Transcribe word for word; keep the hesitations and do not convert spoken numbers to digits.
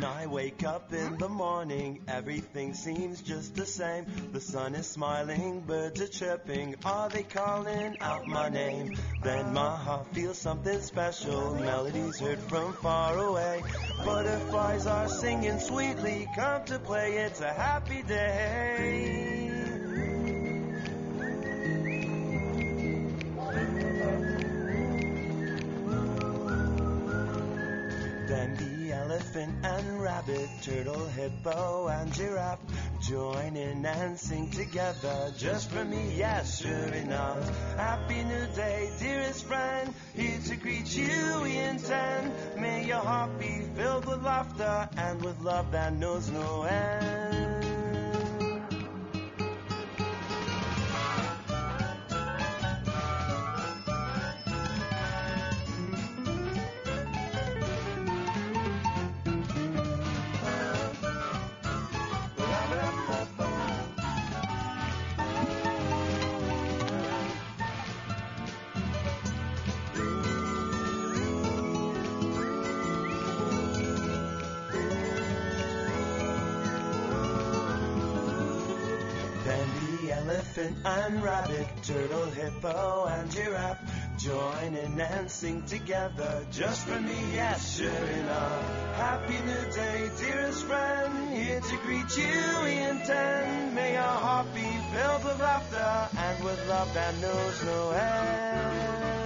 When I wake up in the morning, everything seems just the same. The sun is smiling, birds are chirping. Are they calling out my name? Then my heart feels something special. Melodies heard from far away. Butterflies are singing sweetly. Come to play, it's a happy day. Then the elephant and rabbit, turtle, hippo and giraffe join in and sing together. Just for me, yes, sure enough. Happy new day, dearest friend. Here to greet you we intend. May your heart be filled with laughter and with love that knows no end. And rabbit, turtle, hippo and giraffe join in and sing together. Just for me, yes, sure enough. Happy new day, dearest friend. Here to greet you we intend. May our heart be filled with laughter and with love that knows no end.